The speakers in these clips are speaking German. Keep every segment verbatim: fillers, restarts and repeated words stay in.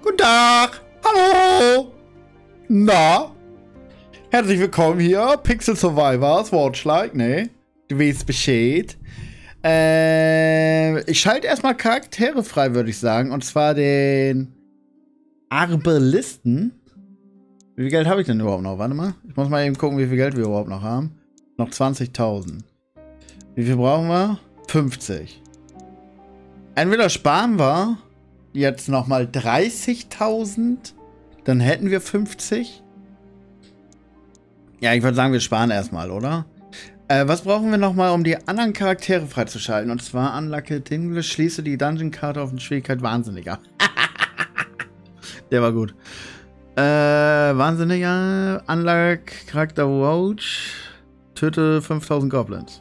Guten Tag! Hallo! Na? Herzlich willkommen hier, Pixel Survivors, Watchlike, ne? Du weißt Bescheid. Äh, ich schalte erstmal Charaktere frei, würde ich sagen. Und zwar den Arbelisten. Wie viel Geld habe ich denn überhaupt noch? Warte mal. Ich muss mal eben gucken, wie viel Geld wir überhaupt noch haben. Noch zwanzigtausend. Wie viel brauchen wir? fünfzig. Entweder sparen wir jetzt nochmal dreißigtausend. Dann hätten wir fünfzig. Ja, ich würde sagen, wir sparen erstmal, oder? Äh, was brauchen wir nochmal, um die anderen Charaktere freizuschalten? Und zwar unlocke Dingle, schließe die Dungeon-Karte auf eine Schwierigkeit Wahnsinniger. Der war gut. Äh, Wahnsinniger, Unlock, Charakter Roach, töte fünftausend Goblins.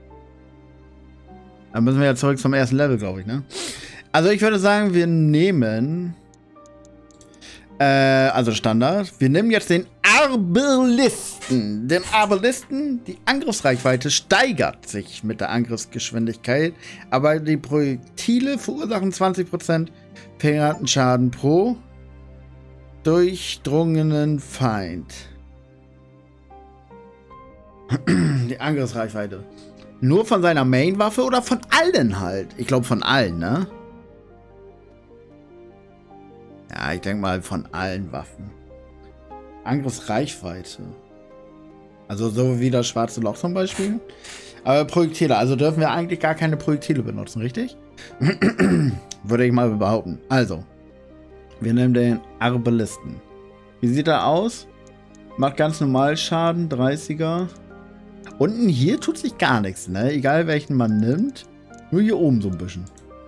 Dann müssen wir ja zurück zum ersten Level, glaube ich, ne? Also ich würde sagen, wir nehmen... Äh, also Standard. Wir nehmen jetzt den Arbelisten. Den Arbelisten, die Angriffsreichweite steigert sich mit der Angriffsgeschwindigkeit, aber die Projektile verursachen zwanzig Prozent verringerten Schaden pro durchdrungenen Feind. Die Angriffsreichweite. Nur von seiner Main-Waffe oder von allen halt? Ich glaube von allen, ne? Ja, ich denke mal von allen Waffen. Angriffsreichweite. Also so wie das schwarze Loch zum Beispiel. Aber Projektile, also dürfen wir eigentlich gar keine Projektile benutzen, richtig? Würde ich mal behaupten. Also, wir nehmen den Arbelisten. Wie sieht er aus? Macht ganz normal Schaden, dreißiger. Unten hier tut sich gar nichts, ne? Egal welchen man nimmt. Nur hier oben so ein bisschen.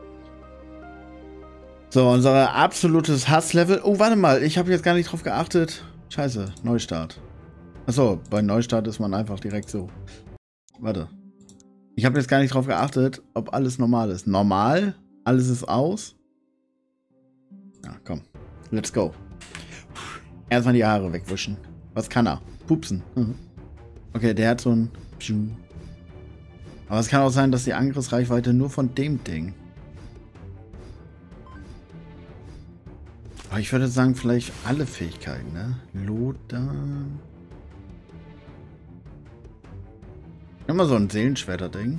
So, unser absolutes Hasslevel. Oh, warte mal. Ich habe jetzt gar nicht drauf geachtet. Scheiße, Neustart. Achso, bei Neustart ist man einfach direkt so. Warte. Ich habe jetzt gar nicht drauf geachtet, ob alles normal ist. Normal? Alles ist aus? Ja, komm. Let's go. Erstmal die Haare wegwischen. Was kann er? Pupsen. Mhm. Okay, der hat so ein... Aber es kann auch sein, dass die Angriffsreichweite nur von dem Ding... Aber ich würde sagen, vielleicht alle Fähigkeiten, ne? Lothar... Immer so ein Seelenschwerter-Ding.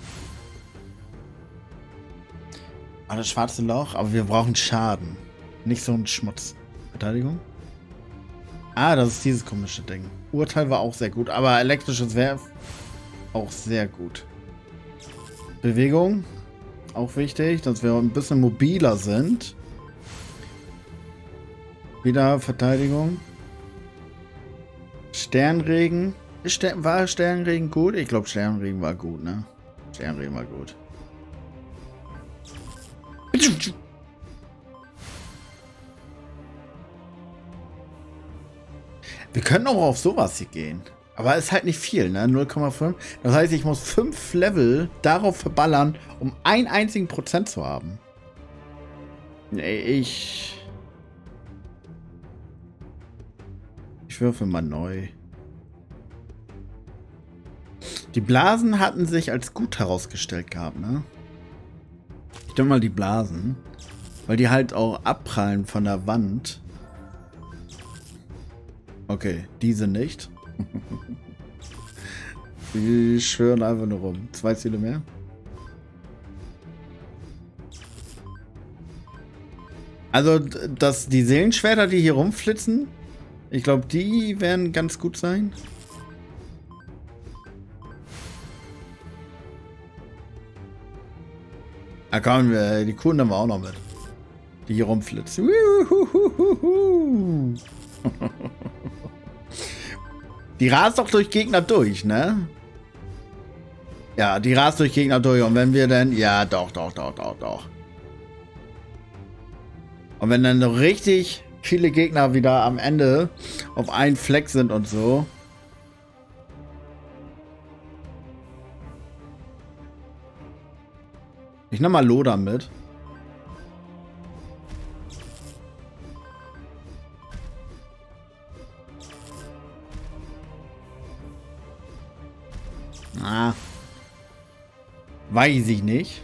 Ah, das schwarze Loch, aber wir brauchen Schaden. Nicht so ein Schmutz. Verteidigung? Ah, das ist dieses komische Ding. Urteil war auch sehr gut, aber elektrisches wäre auch sehr gut. Bewegung, auch wichtig, dass wir ein bisschen mobiler sind. Wieder Verteidigung. Sternregen. War Sternregen gut? Ich glaube, Sternregen war gut, ne? Sternregen war gut. Wir können auch auf sowas hier gehen. Aber ist halt nicht viel, ne? null Komma fünf. Das heißt, ich muss fünf Level darauf verballern, um einen einzigen Prozent zu haben. Nee, ich... Ich würfel mal neu. Die Blasen hatten sich als gut herausgestellt gehabt, ne? Ich denke mal die Blasen. Weil die halt auch abprallen von der Wand. Okay, diese nicht. Die schwören einfach nur rum. Zwei Ziele mehr. Also, dass die Seelenschwerter, die hier rumflitzen, ich glaube, die werden ganz gut sein. Da kommen wir, die Kunden haben wir auch noch mit. Die hier rumflitzen. Die rast doch durch Gegner durch, ne? Ja, die rast durch Gegner durch. Und wenn wir dann... Ja, doch, doch, doch, doch, doch. Und wenn dann so richtig viele Gegner wieder am Ende auf einen Fleck sind und so. Ich nehme mal Lothar mit. Ah. Weiß ich nicht.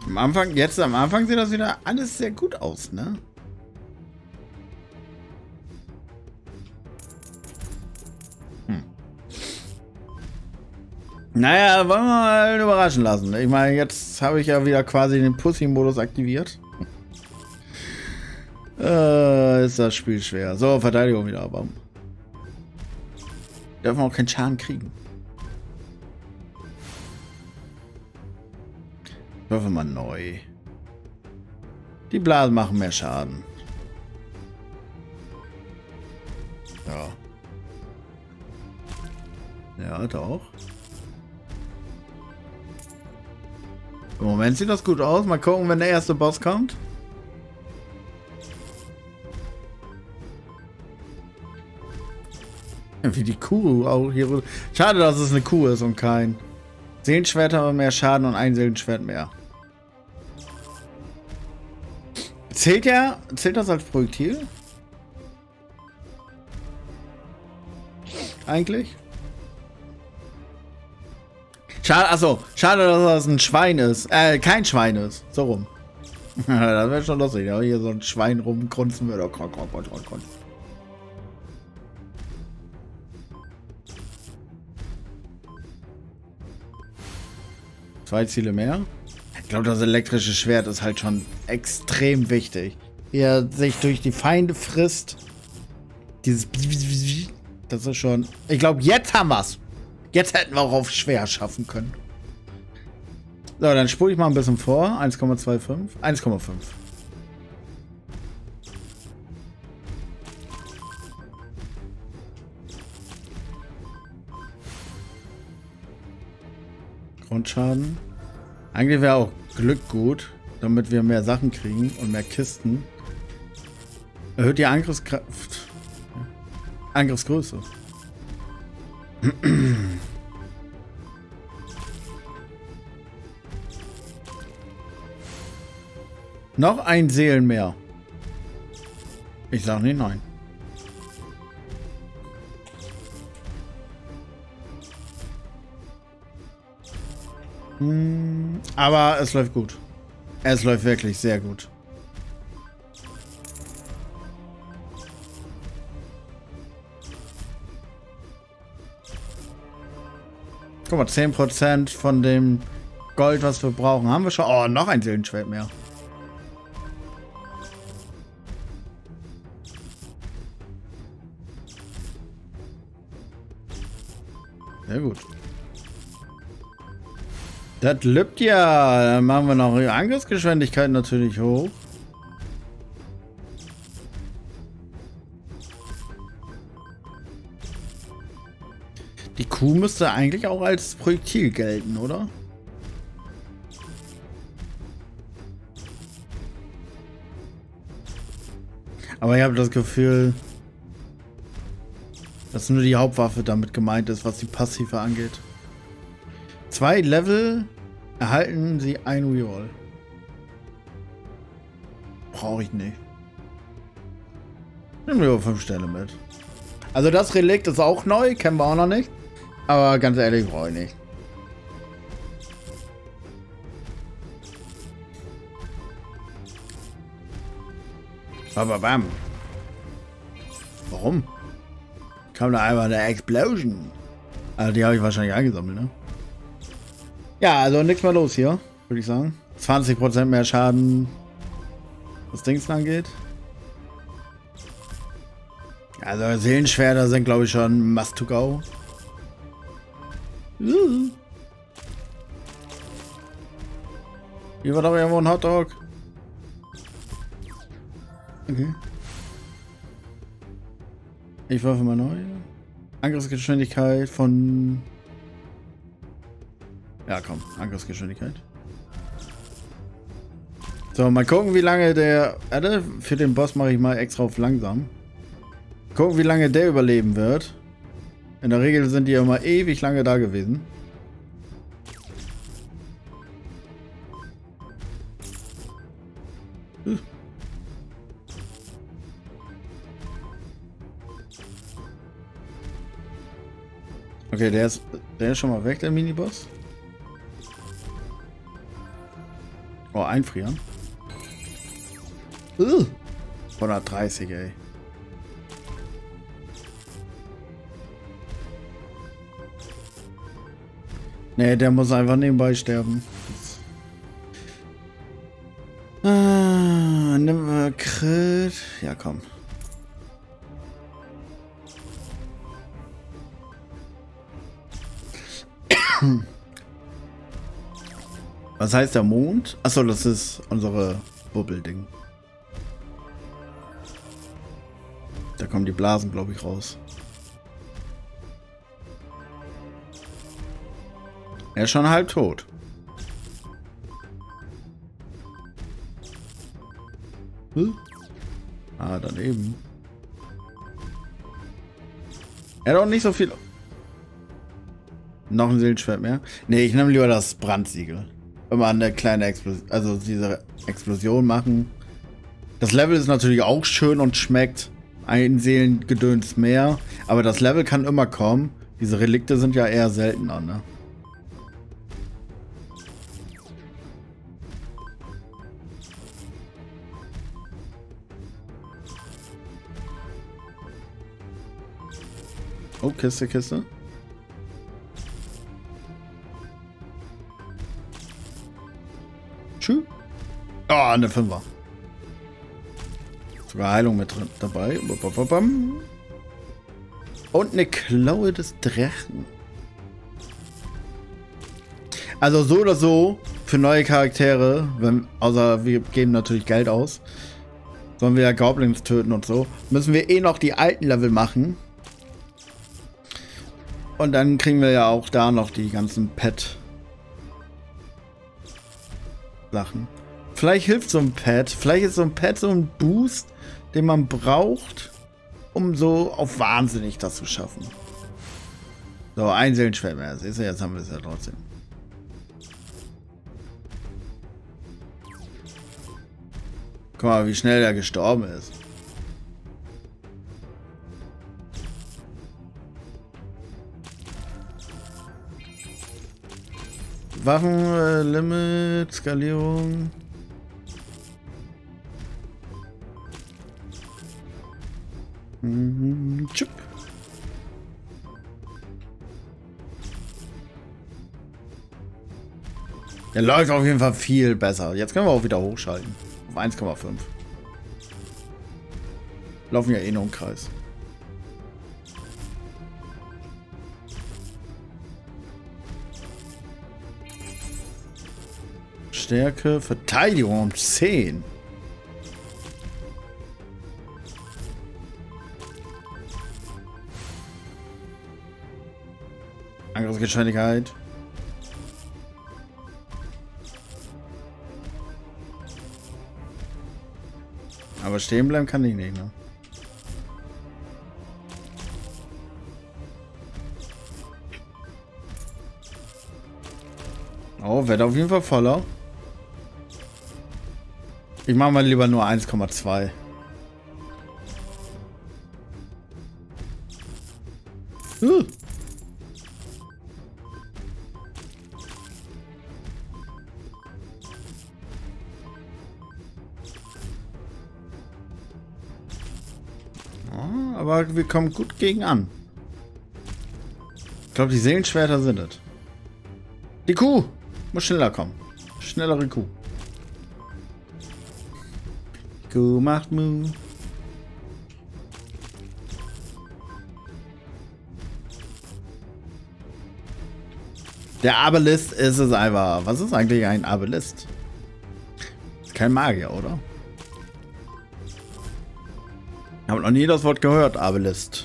Am Anfang, jetzt am Anfang sieht das wieder alles sehr gut aus, ne? Hm. Naja, wollen wir mal überraschen lassen. Ich meine, jetzt habe ich ja wieder quasi den Pussy-Modus aktiviert. äh, ist das Spiel schwer. So, Verteidigung wieder, aber dürfen wir auch keinen Schaden kriegen. Würfel mal neu. Die Blasen machen mehr Schaden. Ja. Ja, doch. Im Moment sieht das gut aus. Mal gucken, wenn der erste Boss kommt. Wie die Kuh auch hier. Schade, dass es eine Kuh ist und kein Seelenschwert, aber mehr Schaden und ein Seelenschwert mehr. Zählt ja, zählt das als Projektil? Eigentlich? Schade, achso, schade, dass das ein Schwein ist. Äh, kein Schwein ist. So rum. Das wäre schon lustig, ja, hier so ein Schwein rumgrunzen würde. Zwei Ziele mehr. Ich glaube, das elektrische Schwert ist halt schon extrem wichtig. Wie er sich durch die Feinde frisst. Dieses... Das ist schon... Ich glaube, jetzt haben wir es. Jetzt hätten wir auch auf schwer schaffen können. So, dann spule ich mal ein bisschen vor. eins Komma fünfundzwanzig. eins Komma fünf. Grundschaden. Eigentlich wäre auch Glück gut, damit wir mehr Sachen kriegen und mehr Kisten. Erhöht die Angriffskraft. Angriffsgröße. Noch ein Seelen mehr. Ich sag nicht nein. Hm, aber es läuft gut. Es läuft wirklich sehr gut. Guck mal, zehn Prozent von dem Gold, was wir brauchen, haben wir schon. Oh, noch ein Seelenschwert mehr. Sehr gut. Das lübt ja. Dann machen wir noch die Angriffsgeschwindigkeit natürlich hoch. Die Kuh müsste eigentlich auch als Projektil gelten, oder? Aber ich habe das Gefühl, dass nur die Hauptwaffe damit gemeint ist, was die Passive angeht. Zwei Level erhalten sie ein Reroll. Brauche ich nicht. Nehmen wir über fünf Stelle mit. Also das Relikt ist auch neu, kennen wir auch noch nicht. Aber ganz ehrlich, brauche ich nicht. Aber bam. Warum? Kam da einfach eine Explosion. Also die habe ich wahrscheinlich eingesammelt, ne? Ja, also nichts mehr los hier, würde ich sagen. zwanzig Prozent mehr Schaden, was Dings angeht. Also Seelenschwerter sind, glaube ich, schon must to go. Uh. Hier war doch irgendwo ein Hotdog. Okay. Ich werfe mal neu. Angriffsgeschwindigkeit von... Ja, komm. Angriffsgeschwindigkeit. So, mal gucken, wie lange der... Warte, für den Boss mache ich mal extra auf langsam. Gucken, wie lange der überleben wird. In der Regel sind die ja immer ewig lange da gewesen. Hm. Okay, der ist, der ist schon mal weg, der Miniboss. Oh, einfrieren. Uh, hundertdreißig, ey. Nee, der muss einfach nebenbei sterben. Ah, nimm mal Crit. Ja, komm. Was heißt der Mond? Achso, das ist unsere Bubbelding. Da kommen die Blasen, glaube ich, raus. Er ist schon halb tot. Hm? Ah, daneben. Er hat auch nicht so viel... Noch ein Seelenschwert mehr? Nee, ich nehme lieber das Brandsiegel. Immer eine kleine Explosion, also diese Explosion machen. Das Level ist natürlich auch schön und schmeckt ein Seelengedöns mehr. Aber das Level kann immer kommen. Diese Relikte sind ja eher seltener, ne? Oh, Kiste, Kiste. Tschüss. Oh, eine Fünfer. Sogar Heilung mit drin dabei. Und eine Klaue des Drachen. Also so oder so, für neue Charaktere, wenn, außer wir geben natürlich Geld aus, sollen wir ja Goblins töten und so, müssen wir eh noch die alten Level machen. Und dann kriegen wir ja auch da noch die ganzen Pet Sachen. Vielleicht hilft so ein Pad. Vielleicht ist so ein Pad so ein Boost, den man braucht, um so auf wahnsinnig das zu schaffen. So, ein Seelenschwert mehr. Siehst du, jetzt haben wir es ja trotzdem. Guck mal, wie schnell er gestorben ist. Waffen, äh, Limit, Skalierung. Mhm, Chip. Der läuft auf jeden Fall viel besser. Jetzt können wir auch wieder hochschalten. Auf eins Komma fünf. Laufen ja eh nur im Kreis. Stärke, Verteidigung um zehn. Angriffsgeschwindigkeit. Aber stehen bleiben kann ich nicht, ne? Oh, wird auf jeden Fall voller. Ich mache mal lieber nur eins Komma zwei. Uh. Oh, aber wir kommen gut gegen an. Ich glaube, die Seelenschwerter sind es. Die Kuh muss schneller kommen. Schnellere Kuh. Die Kuh macht Mu. Der Abolist ist es einfach. Was ist eigentlich ein Abolist? Ist kein Magier, oder? Ich habe noch nie das Wort gehört, Abolist.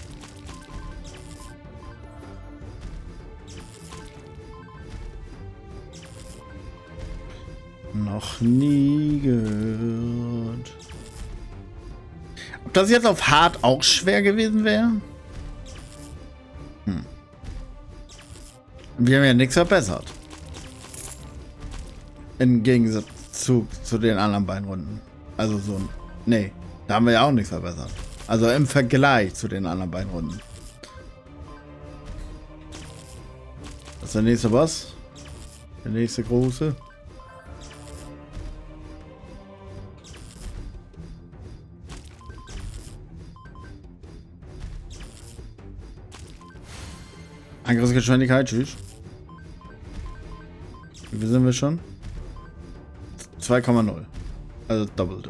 Noch nie gehört. Ob das jetzt auf hart auch schwer gewesen wäre? Hm. Wir haben ja nichts verbessert. Im Gegensatz zu, zu den anderen beiden Runden. Also so ein... Nee, da haben wir ja auch nichts verbessert. Also im Vergleich zu den anderen beiden Runden. Was ist der nächste Boss? Der nächste große? Angriffsgeschwindigkeit, tschüss. Wie sind wir schon? zwei Komma null. Also das Doppelte.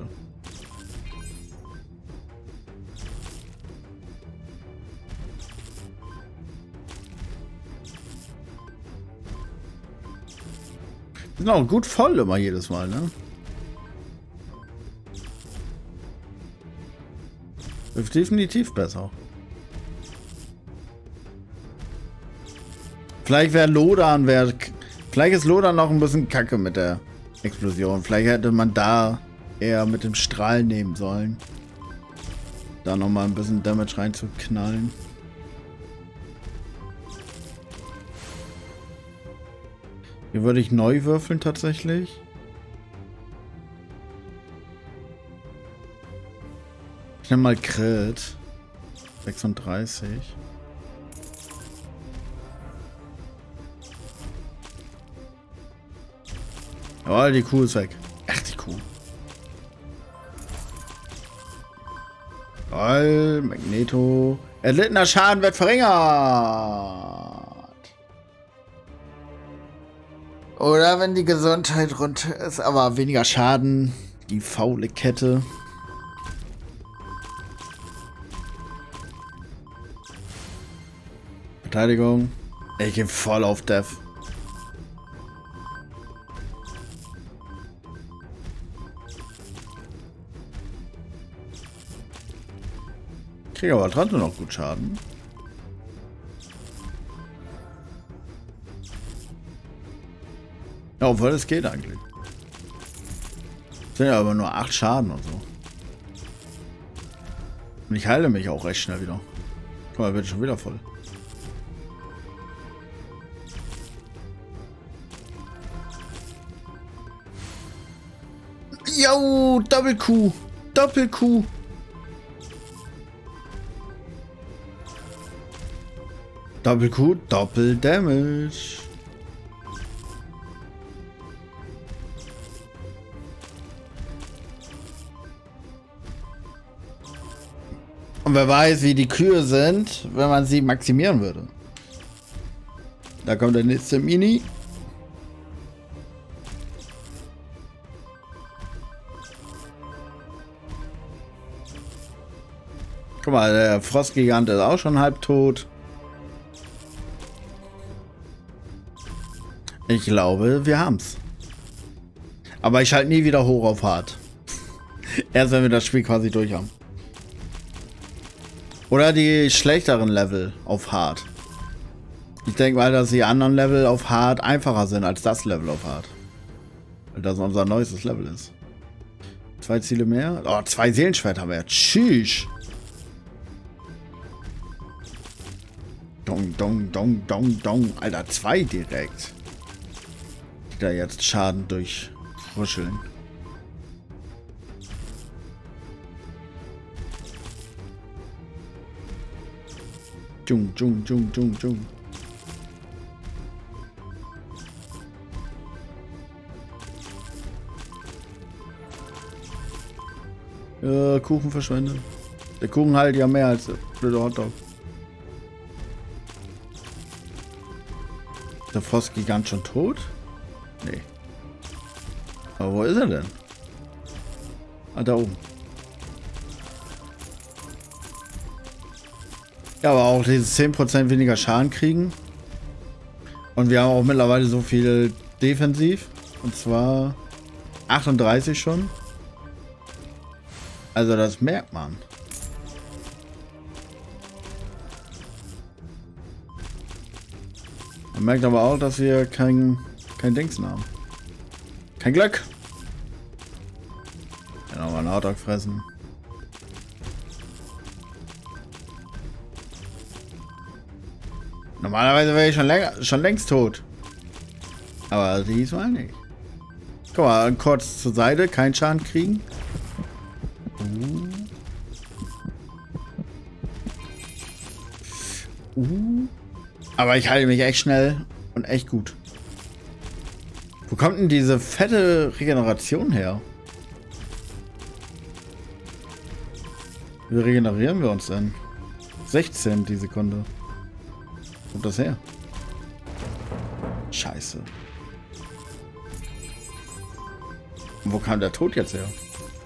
Sind auch gut voll immer jedes Mal, ne? Ist definitiv besser. Vielleicht wäre Lodan, wäre... Vielleicht ist Lodan noch ein bisschen kacke mit der Explosion. Vielleicht hätte man da eher mit dem Strahl nehmen sollen. Da nochmal ein bisschen Damage reinzuknallen. Hier würde ich neu würfeln tatsächlich. Ich nehme mal Crit. sechsunddreißig. Oh, die Kuh ist weg. Ach, die Kuh. Toll, Magneto. Erlittener Schaden wird verringert. Oder wenn die Gesundheit runter ist, aber weniger Schaden. Die faule Kette. Verteidigung. Ich gehe voll auf Death. Kriege aber trotzdem noch gut Schaden. Ja, obwohl es geht eigentlich. Sind ja aber nur acht Schaden und so. Und ich heile mich auch recht schnell wieder. Guck mal, wird schon wieder voll. Jo, Doppel-Q. Doppel-Q. Doppel-Q, Doppel-Damage. Und wer weiß, wie die Kühe sind, wenn man sie maximieren würde. Da kommt der nächste Mini. Guck mal, der Frostgigant ist auch schon halb tot. Ich glaube, wir haben's. Aber ich schalte nie wieder hoch auf hart. Erst wenn wir das Spiel quasi durch haben. Oder die schlechteren Level auf hart. Ich denke mal, dass die anderen Level auf hart einfacher sind als das Level auf hart. Weil das unser neuestes Level ist. Zwei Ziele mehr. Oh, zwei Seelenschwerter mehr. Tschüss. Dong, dong, dong, dong, dong. Alter, zwei direkt. Die da jetzt Schaden durchruscheln. Jung, jung, jung, jung, jung. Ja, Kuchen verschwendet. Der Kuchen halt ja mehr als der blöde Hotdog. Ist der Frostgigant schon tot? Nee. Aber wo ist er denn? Ah, da oben. Ja, aber auch diese zehn Prozent weniger Schaden kriegen. Und wir haben auch mittlerweile so viel defensiv. Und zwar achtunddreißig schon. Also das merkt man. Man merkt aber auch, dass wir kein, kein Dingsen haben. Kein Glück. Ja, nochmal einen Hotdog fressen. Normalerweise wäre ich schon, länger, schon längst tot. Aber diesmal nicht. Guck mal, kurz zur Seite, keinen Schaden kriegen. Uh. Uh. Aber ich halte mich echt schnell und echt gut. Wo kommt denn diese fette Regeneration her? Wie regenerieren wir uns denn? sechzehn die Sekunde. Wo kommt das her? Scheiße. Wo kam der Tod jetzt her?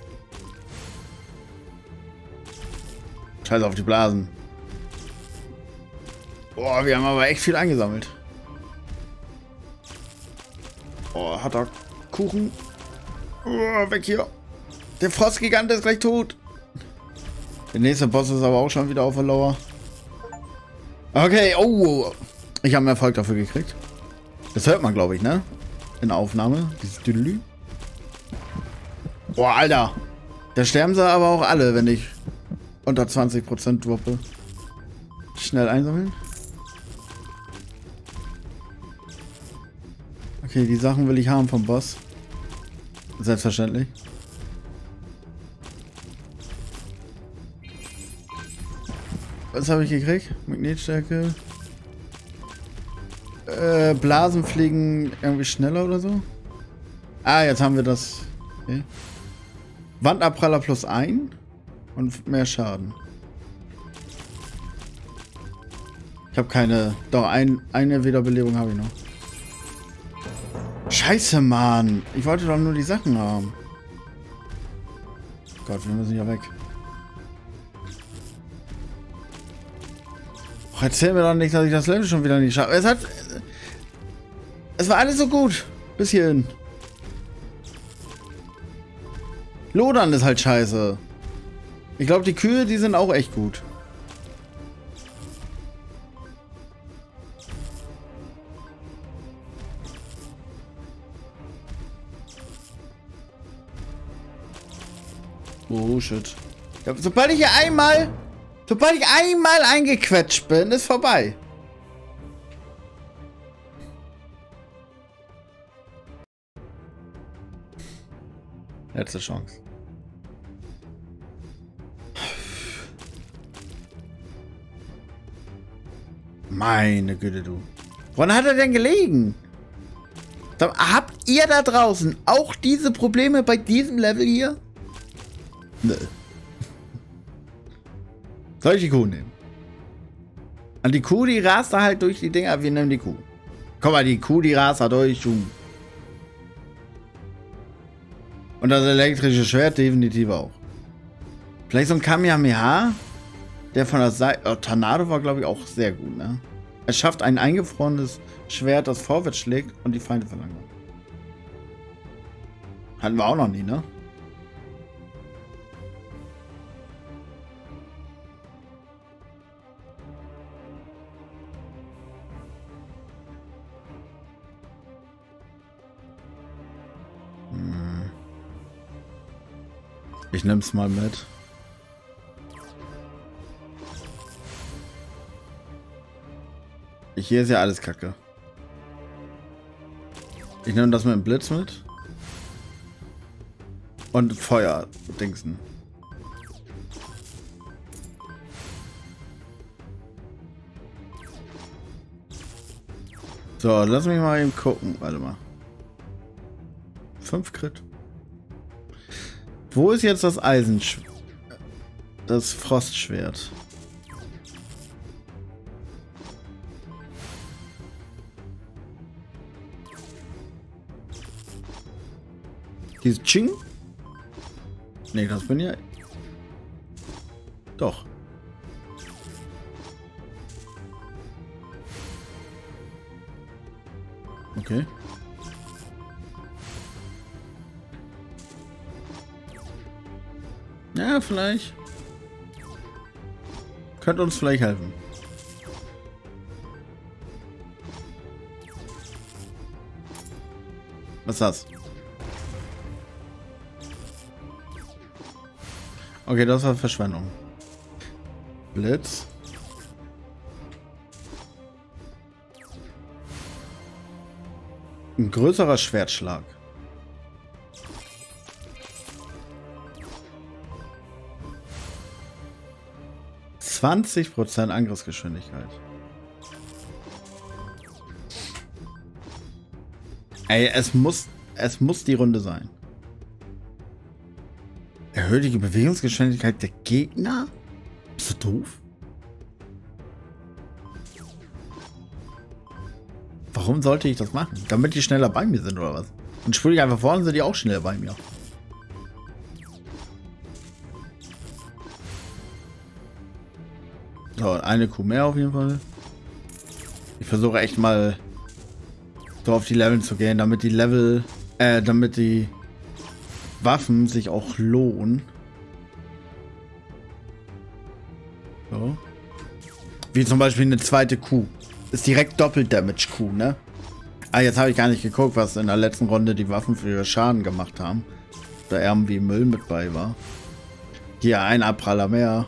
Scheiße auf die Blasen. Boah, wir haben aber echt viel eingesammelt. Oh, hat er Kuchen. Oh, weg hier. Der Frostgigant ist gleich tot. Der nächste Boss ist aber auch schon wieder auf der Lauer. Okay, oh. Ich habe einen Erfolg dafür gekriegt. Das hört man, glaube ich, ne? In der Aufnahme. Dieses Düdelü. Boah, Alter. Da sterben sie aber auch alle, wenn ich unter zwanzig Prozent droppe. Schnell einsammeln. Okay, die Sachen will ich haben vom Boss. Selbstverständlich. Was habe ich gekriegt? Magnetstärke. Äh, Blasen fliegen irgendwie schneller oder so. Ah, jetzt haben wir das. Okay. Wandabpraller plus ein und mehr Schaden. Ich habe keine. Doch, ein, eine Wiederbelebung habe ich noch. Scheiße, Mann. Ich wollte doch nur die Sachen haben. Gott, wir müssen ja weg. Och, erzähl mir doch nicht, dass ich das Level schon wieder nicht schaffe. Es hat... Es war alles so gut. Bis hierhin. Lodern ist halt scheiße. Ich glaube, die Kühe, die sind auch echt gut. Oh, shit. Ja, sobald ich hier einmal... Sobald ich einmal eingequetscht bin, ist vorbei. Letzte Chance. Meine Güte, du. Woran hat er denn gelegen? Habt ihr da draußen auch diese Probleme bei diesem Level hier? Nö. Soll ich die Kuh nehmen? Und die Kuh, die rast da halt durch die Dinger. Wir nehmen die Kuh. Komm mal, die Kuh, die rast da durch. Und das elektrische Schwert definitiv auch. Vielleicht so ein Kamehameha, der von der Seite... Oh, Tornado war, glaube ich, auch sehr gut, ne? Er schafft ein eingefrorenes Schwert, das vorwärts schlägt und die Feinde verlangsamt. Hatten wir auch noch nie, ne? Ich nehm's mal mit. Hier ist ja alles Kacke. Ich nehme das mit dem Blitz mit. Und Feuer, Dingsen. So, lass mich mal eben gucken. Warte mal. Fünf Crit. Wo ist jetzt das Eisenschwert? Das Frostschwert. Dieses Ching? Nee, das bin ja... Doch. Okay. Ja, vielleicht. Könnte uns vielleicht helfen. Was ist das? Okay, das war Verschwendung. Blitz. Ein größerer Schwertschlag. zwanzig Prozent Angriffsgeschwindigkeit. Ey, es muss, es muss die Runde sein. Erhöht die Bewegungsgeschwindigkeit der Gegner? Bist du doof? Warum sollte ich das machen? Damit die schneller bei mir sind oder was? Und spule ich einfach vor, dann sind die auch schneller bei mir. So, eine Kuh mehr auf jeden Fall. Ich versuche echt mal so auf die Level zu gehen, damit die Level, äh, damit die Waffen sich auch lohnen. So. Wie zum Beispiel eine zweite Kuh. Ist direkt Doppel-Damage-Kuh, ne? Ah, jetzt habe ich gar nicht geguckt, was in der letzten Runde die Waffen für Schaden gemacht haben. Da irgendwie Müll mit bei war. Hier ein Abpraller mehr.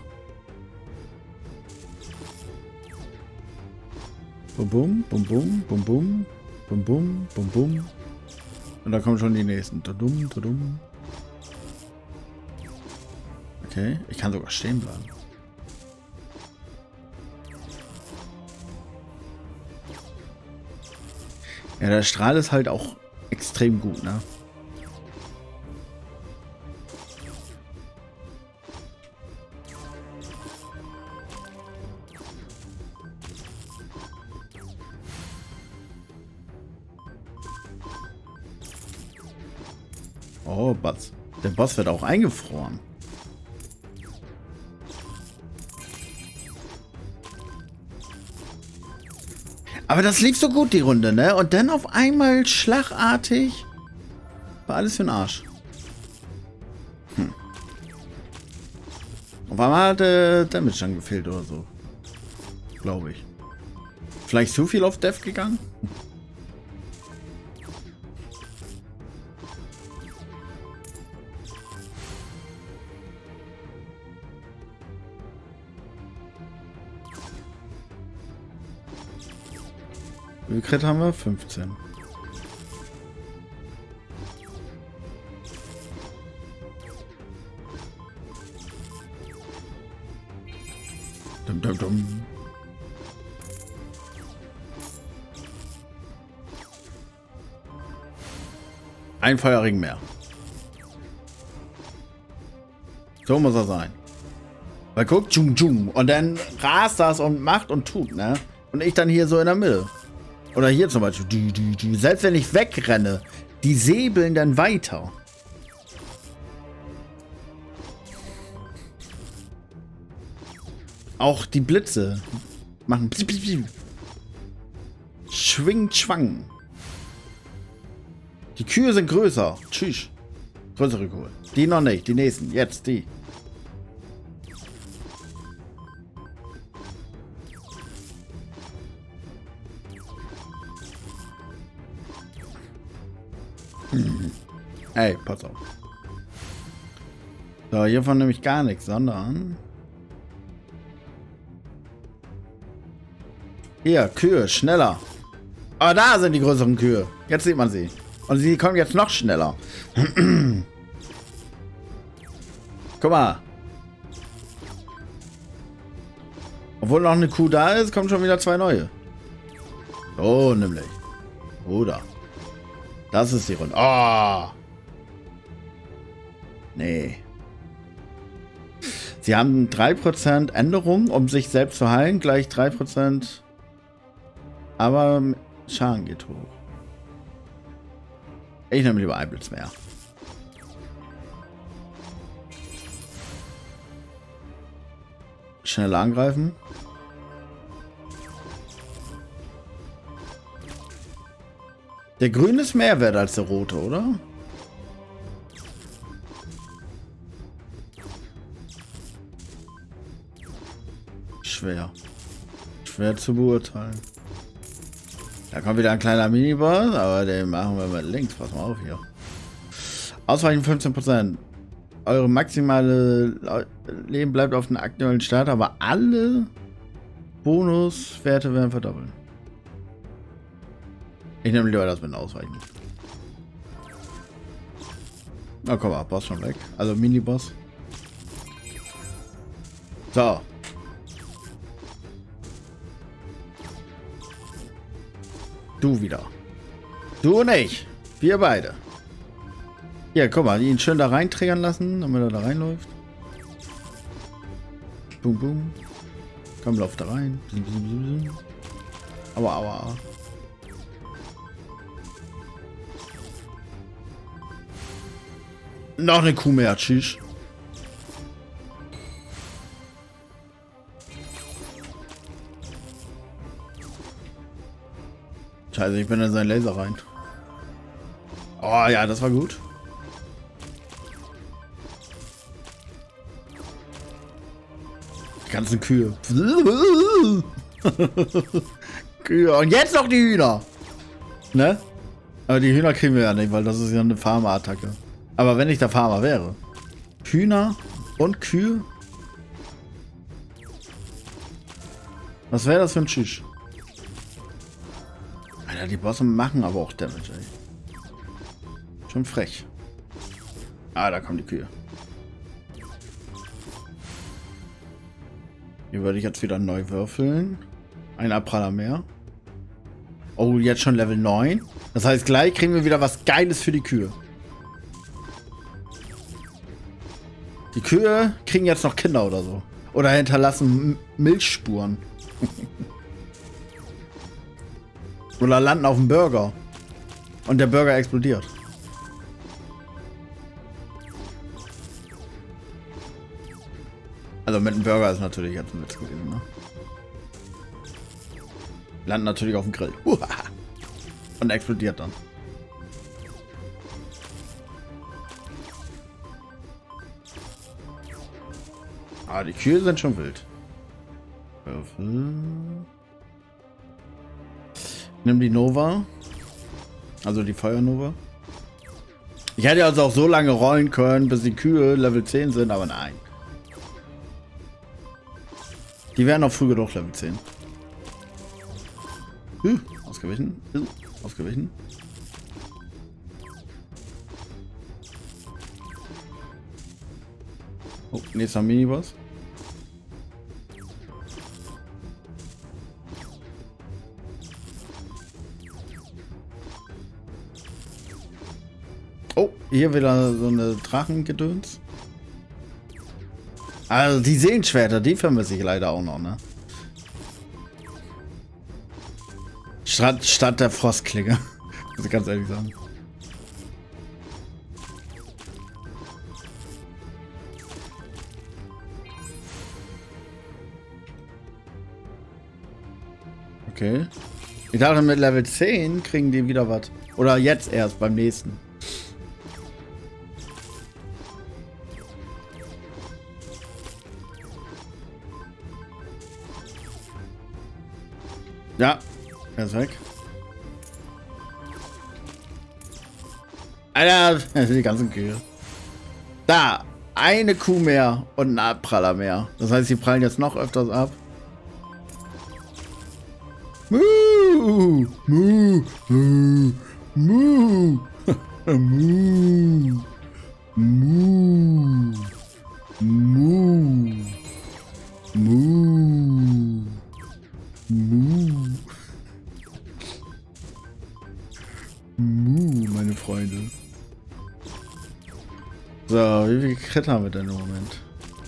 Bum bum, bum bum, bum bum, bum bum, bum bum. Und da kommen schon die nächsten. Tudum, tudum. Okay, ich kann sogar stehen bleiben. Ja, der Strahl ist halt auch extrem gut, ne? Oh, Boss. Der Boss wird auch eingefroren. Aber das lief so gut, die Runde, ne? Und dann auf einmal schlagartig war alles für den Arsch. Hm. Auf einmal hat der Damage dann gefehlt oder so. Glaube ich. Vielleicht zu viel auf Death gegangen? Wie viel Crit haben wir? fünfzehn. Dum, dum, dum. Ein Feuerring mehr. So muss er sein. Weil guck, tschung, tschung. Und dann rast das und macht und tut, ne? Und ich dann hier so in der Mitte. Oder hier zum Beispiel. Die, die, die. Selbst wenn ich wegrenne, die säbeln dann weiter. Auch die Blitze machen. Schwing, schwang. Die Kühe sind größer. Tschüss. Größere Kühe. Die noch nicht. Die nächsten. Jetzt die. Hm. Ey, pass auf. So, hiervon nämlich gar nichts, sondern... Hier, Kühe, schneller. Ah, da sind die größeren Kühe. Jetzt sieht man sie. Und sie kommen jetzt noch schneller. Guck mal. Obwohl noch eine Kuh da ist, kommen schon wieder zwei neue. Oh, nämlich. Oder. Das ist die Runde. Oh. Nee. Sie haben drei Prozent Änderung, um sich selbst zu heilen. Gleich drei Prozent. Aber Schaden geht hoch. Ich nehme lieber ein Blitz mehr. Schneller angreifen. Der grüne ist mehr wert als der rote, oder? Schwer. Schwer zu beurteilen. Da kommt wieder ein kleiner Miniboss, aber den machen wir mit links. Pass mal auf hier. Ausweichen fünfzehn Prozent. Eure maximale Leben bleibt auf den aktuellen Start, aber alle Bonuswerte werden verdoppeln. Ich nehme lieber das mit Ausweichen. Na komm mal, Boss schon weg. Also Miniboss. So. Du wieder. Du und ich. Wir beide. Hier, guck mal, ihn schön da reinträgern lassen, damit er da reinläuft. Boom, boom. Komm, lauf da rein. Aua, aua. Noch eine Kuh mehr, tschüss. Scheiße, ich bin in seinen Laser rein. Oh ja, das war gut. Die ganzen Kühe. Kühe. Und jetzt noch die Hühner. Ne? Aber die Hühner kriegen wir ja nicht, weil das ist ja eine Farmer-Attacke. Aber wenn ich der Farmer wäre. Hühner und Kühe? Was wäre das für ein Tschüss? Alter, die Bosse machen aber auch Damage, ey. Schon frech. Ah, da kommen die Kühe. Hier würde ich jetzt wieder neu würfeln. Ein Abpraller mehr. Oh, jetzt schon Level neun. Das heißt, gleich kriegen wir wieder was Geiles für die Kühe. Die Kühe kriegen jetzt noch Kinder oder so. Oder hinterlassen Milchspuren. Oder landen auf dem Burger. Und der Burger explodiert. Also mit dem Burger ist natürlich jetzt ein Witz gewesen, ne? Landen natürlich auf dem Grill. Und explodiert dann. Ah, die Kühe sind schon wild. Würfel. Nimm die Nova. Also die Feuernova. Ich hätte also auch so lange rollen können, bis die Kühe Level zehn sind, aber nein. Die werden auch früh genug Level zehn. Huh, ausgewichen. Uh, ausgewichen. Oh, nächster Miniboss. Oh, hier wieder so eine Drachengedöns. Also die Seelenschwerter, die vermisse ich leider auch noch, ne? Statt, statt der Frostklinge. Muss ich ganz ehrlich sagen. Okay. Ich dachte, mit Level zehn kriegen die wieder was. Oder jetzt erst beim nächsten. Ja, er ist weg. Alter, die ganzen Kühe. Da, eine Kuh mehr und ein Abpraller mehr. Das heißt, sie prallen jetzt noch öfters ab. Muh, muh, muh, muh, muh, muh, muh, muh. Muh. Muh, meine Freunde. So, wie viel Crit haben wir denn im Moment?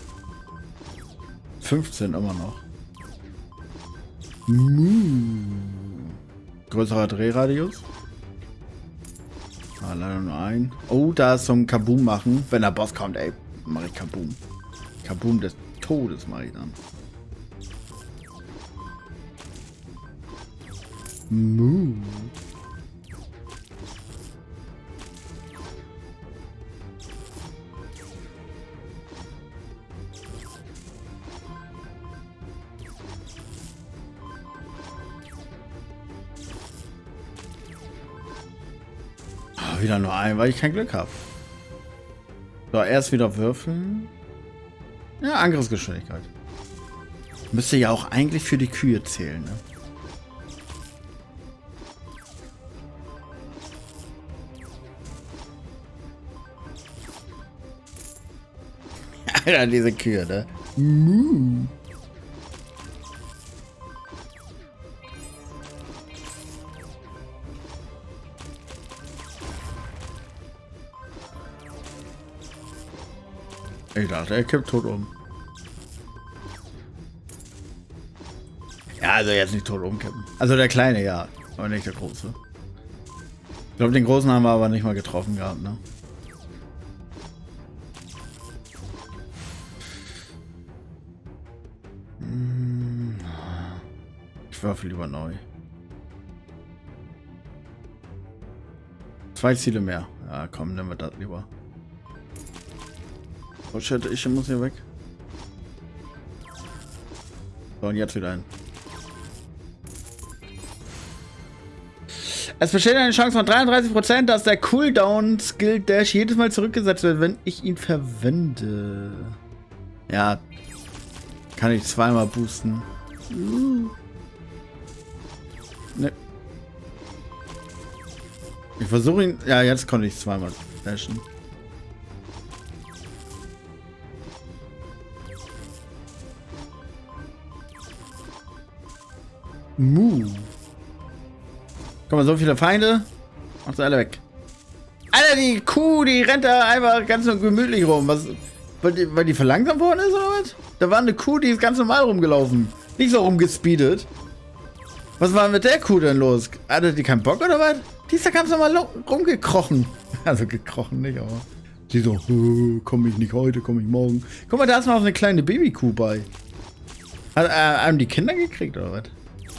fünfzehn immer noch. Muh. Größerer Drehradius. Ah, leider nur ein. Oh, da ist so ein Kaboom machen. Wenn der Boss kommt, ey, mache ich Kaboom. Kaboom des Todes mache ich dann. Moo. Oh, wieder nur ein, weil ich kein Glück habe. So, erst wieder würfeln. Ja, Angriffsgeschwindigkeit. Müsste ja auch eigentlich für die Kühe zählen, ne? Alter, diese Kühe, ne? Muh. Ich dachte, er kippt tot um. Ja, also jetzt nicht tot umkippen. Also der Kleine, ja. Aber nicht der Große. Ich glaube, den Großen haben wir aber nicht mal getroffen gehabt, ne? Ich würfel lieber neu. Zwei Ziele mehr. Ja, komm, nehmen wir das lieber. Oh shit, ich muss hier weg. So, und jetzt wieder hin. Es besteht eine Chance von dreiunddreißig Prozent, dass der Cooldown Skill Dash jedes Mal zurückgesetzt wird, wenn ich ihn verwende. Ja. Kann ich zweimal boosten. Uh. Ne. Ich versuche ihn. Ja, jetzt konnte ich zweimal dashen. Move. Guck mal, so viele Feinde. Macht sie alle weg. Alter, die Kuh, die rennt da einfach ganz so gemütlich rum. Was, weil, die, weil die verlangsamt worden ist oder was? Da war eine Kuh, die ist ganz normal rumgelaufen. Nicht so rumgespeedet. Was war mit der Kuh denn los? Hatte die keinen Bock oder was? Die ist da ganz normal rumgekrochen. Also gekrochen nicht, aber. Die so, komm ich nicht heute, komm ich morgen. Guck mal, da ist noch eine kleine Babykuh bei. Hat äh, haben die Kinder gekriegt oder was?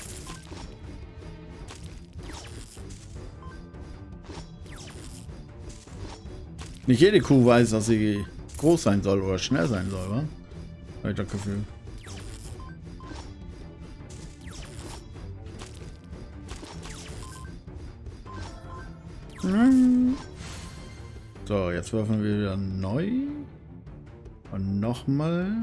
Nicht jede Kuh weiß, dass sie groß sein soll oder schnell sein soll, wa? Hab ich das Gefühl. So, jetzt würfeln wir wieder neu. Und nochmal.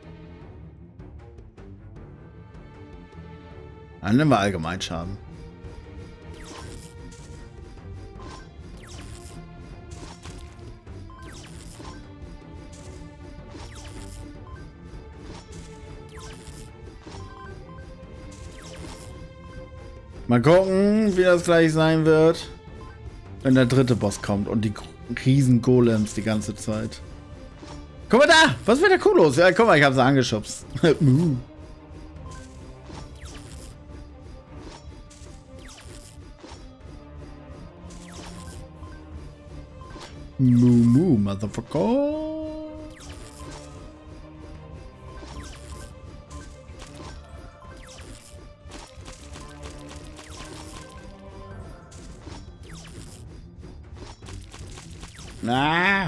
Dann nehmen wir Allgemeinschaden. Mal gucken, wie das gleich sein wird, wenn der dritte Boss kommt und die riesen Golems die ganze Zeit. Guck mal da! Was wird der Kuh los? Ja, guck mal, ich habe sie angeschubst. uh. Mumu, Motherfucker. Na.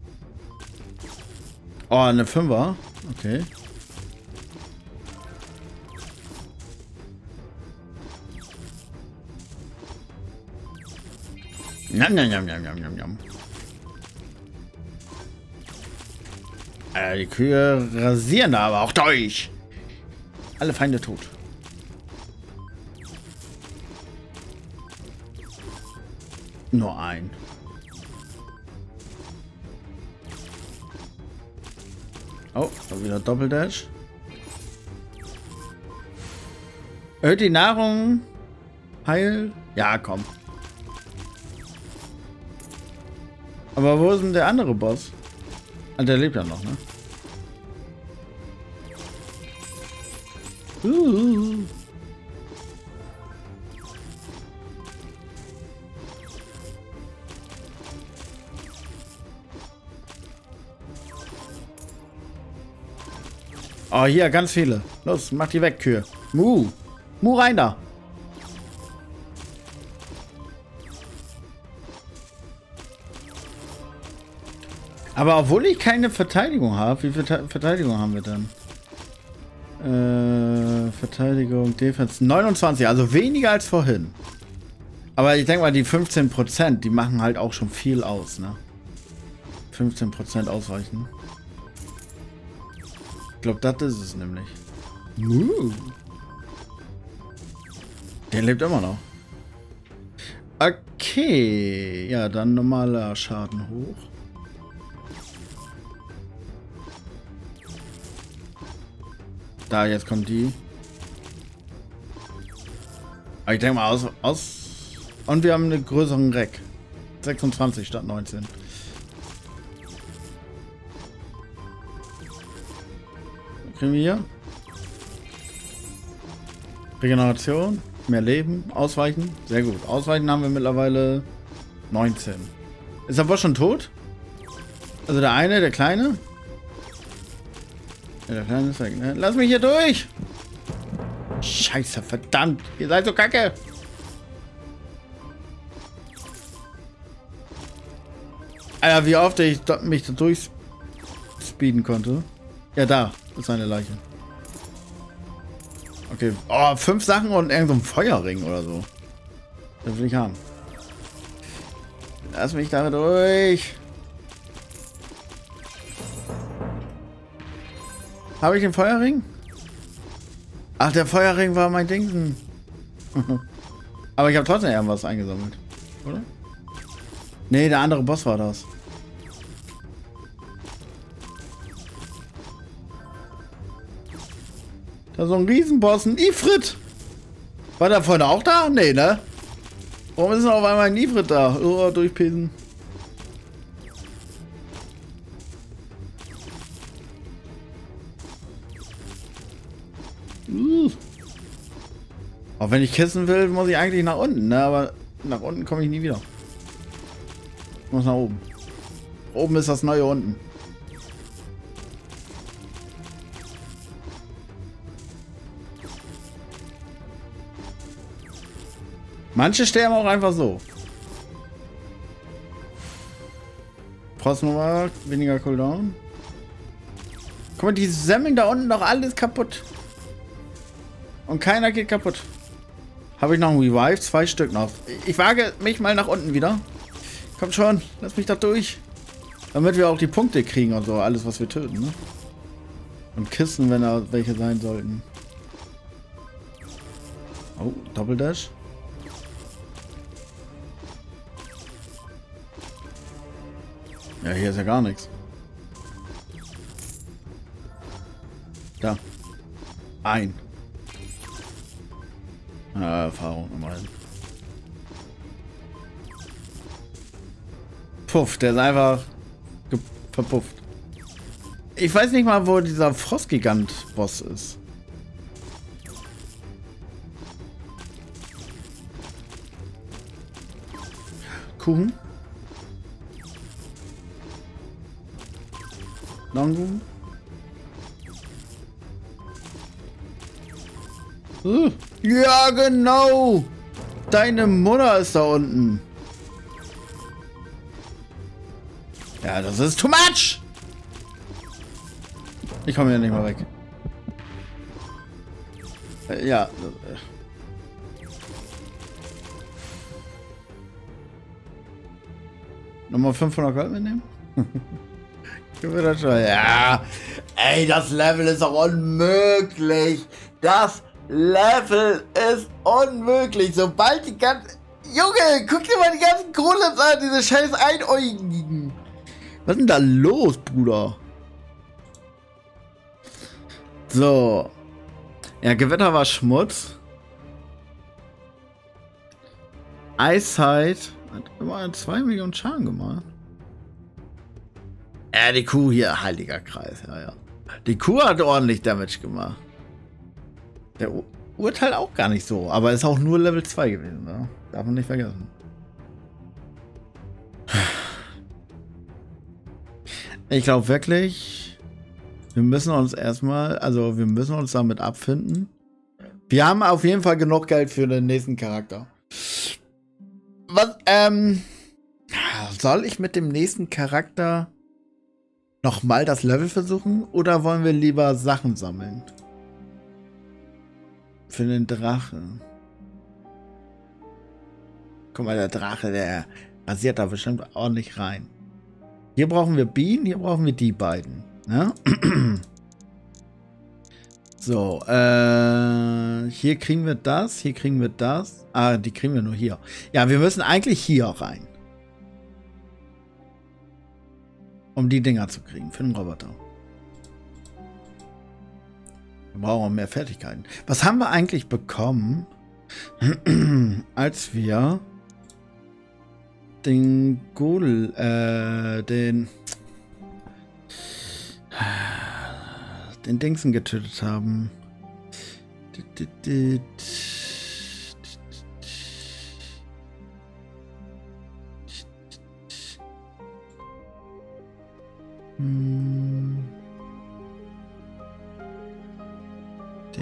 Oh, eine Fünfer. Okay. Njam, njam, njam, njam, njam, njam. Äh, die Kühe rasieren da aber auch durch. Alle Feinde tot. Nur ein. Oh, wieder Doppeldash. Erhöht die Nahrung. Heil. Ja, komm. Aber wo ist denn der andere Boss? Ah, der lebt ja noch, ne? Uh. Oh, hier, ganz viele. Los, mach die weg, Kühe. Mu. Mu rein da. Aber obwohl ich keine Verteidigung habe, wie viel Verteidigung haben wir dann? Äh, Verteidigung, Defense neunundzwanzig, also weniger als vorhin. Aber ich denke mal, die fünfzehn Prozent, die machen halt auch schon viel aus, ne? fünfzehn Prozent ausreichen. Ich glaube, das ist es nämlich. Uh. Der lebt immer noch. Okay. Ja, dann normaler Schaden hoch. Da, jetzt kommt die. Aber ich denke mal aus, aus. Und wir haben einen größeren Rack. sechsundzwanzig statt neunzehn. Kriegen wir hier? Regeneration, mehr Leben, Ausweichen. Sehr gut. Ausweichen haben wir mittlerweile neunzehn. Ist der Boss schon tot? Also der eine, der kleine? Ja, der kleine ist weg, ne? Lass mich hier durch! Scheiße! Scheiße, verdammt. Ihr seid so kacke. Alter, wie oft ich mich da durchspeeden konnte. Ja, da ist eine Leiche. Okay. Oh, fünf Sachen und irgend so ein Feuerring oder so. Das will ich haben. Lass mich da durch. Habe ich den Feuerring? Ach, der Feuerring war mein Ding. Aber ich habe trotzdem irgendwas eingesammelt. Oder? Nee, der andere Boss war das. Da ist so ein Riesenboss, ein Ifrit. War der vorne auch da? Nee, ne? Warum ist denn auf einmal ein Ifrit da? Oh, durchpesen. Uh. Auch wenn ich kissen will, muss ich eigentlich nach unten, ne? Aber nach unten komme ich nie wieder. Ich muss nach oben. Oben ist das neue unten. Manche sterben auch einfach so. Frostnummer, weniger Cooldown. Guck mal, die semmeln da unten doch alles kaputt. Und keiner geht kaputt. Habe ich noch ein Revive? Zwei Stück noch. Ich wage mich mal nach unten wieder. Kommt schon, lass mich da durch. Damit wir auch die Punkte kriegen und so. Alles, was wir töten, ne? Und Kisten, wenn da welche sein sollten. Oh, Doppeldash. Ja, hier ist ja gar nichts. Da. Ein. Ah, Erfahrung nochmal. Puff, der ist einfach verpufft. Ich weiß nicht mal, wo dieser Frostgigant-Boss ist. Kuchen. Longu. Uh, ja, genau. Deine Mutter ist da unten. Ja, das ist too much. Ich komme ja nicht mal weg. Äh, ja. Nochmal fünfhundert Gold mitnehmen? Ja, ey, das Level ist doch unmöglich. Das Level ist unmöglich. Sobald die ganzen... Junge, guck dir mal die ganzen Kronips an, diese scheiß Einäugigen. Was ist denn da los, Bruder? So. Ja, Gewitter war Schmutz. Eiszeit hat immer zwei Millionen Schaden gemacht. Ja, die Kuh hier, heiliger Kreis, ja, ja. Die Kuh hat ordentlich Damage gemacht. Der Ur Urteil auch gar nicht so, aber ist auch nur Level zwei gewesen, ne? Darf man nicht vergessen. Ich glaube wirklich, wir müssen uns erstmal, also wir müssen uns damit abfinden. Wir haben auf jeden Fall genug Geld für den nächsten Charakter. Was, ähm, soll ich mit dem nächsten Charakter nochmal das Level versuchen oder wollen wir lieber Sachen sammeln? Für den Drachen. Guck mal, der Drache, der rasiert da bestimmt ordentlich rein. Hier brauchen wir Bienen, hier brauchen wir die beiden. Ne? So, äh, hier kriegen wir das, hier kriegen wir das. Ah, die kriegen wir nur hier. Ja, wir müssen eigentlich hier rein. Um die Dinger zu kriegen für den Roboter. Wir brauchen mehr Fertigkeiten. Was haben wir eigentlich bekommen, als wir den Gol, äh, den den Dingsen getötet haben?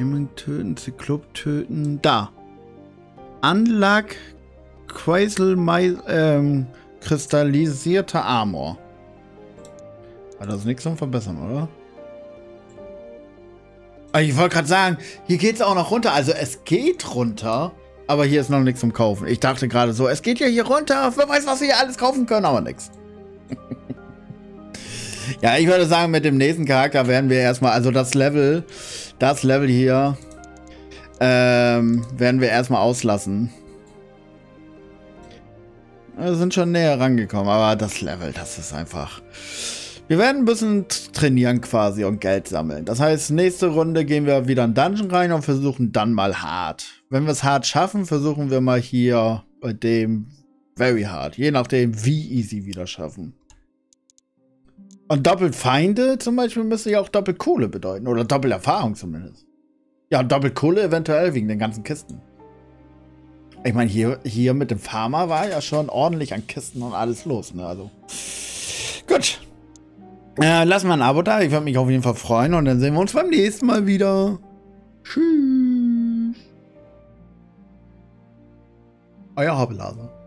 Jemand töten, Zyklop töten. Da. Unluck Quasel ähm, kristallisierte Armor. War das nichts zum Verbessern, oder? Ich wollte gerade sagen, hier geht es auch noch runter. Also es geht runter, aber hier ist noch nichts zum Kaufen. Ich dachte gerade so, es geht ja hier runter. Wer weiß, was wir hier alles kaufen können, aber nichts. Ja, ich würde sagen, mit dem nächsten Charakter werden wir erstmal, also das Level, das Level hier, ähm, werden wir erstmal auslassen. Wir sind schon näher rangekommen, aber das Level, das ist einfach... Wir werden ein bisschen trainieren quasi und Geld sammeln. Das heißt, nächste Runde gehen wir wieder in Dungeon rein und versuchen dann mal hart. Wenn wir es hart schaffen, versuchen wir mal hier bei dem very hard. Je nachdem, wie easy wir das schaffen. Und doppelt Feinde zum Beispiel müsste ja auch doppelt Kohle bedeuten. Oder doppelt Erfahrung zumindest. Ja, doppelt Kohle eventuell wegen den ganzen Kisten. Ich meine, hier, hier mit dem Farmer war ja schon ordentlich an Kisten und alles los. Ne? Also, gut. Äh, lassen wir ein Abo da. Ich würde mich auf jeden Fall freuen. Und dann sehen wir uns beim nächsten Mal wieder. Tschüss. Euer Hobbelhase.